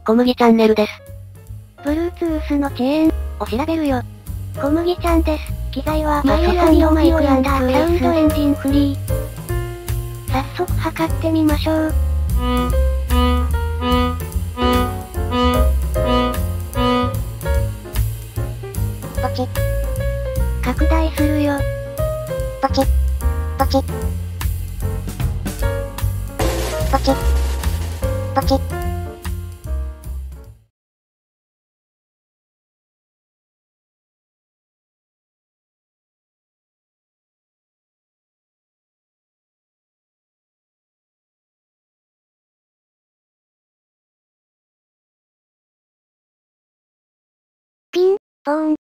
小麦チャンネルです。 Bluetooth の遅延を調べるよ。小麦ちゃんです。機材はマイナス2マイクランダーサウンドエンジンフリー。早速測ってみましょう。ポチッ。拡大するよ。ポチッ。ポチッ。ポチッ。ポチッ。ピン、ポーン。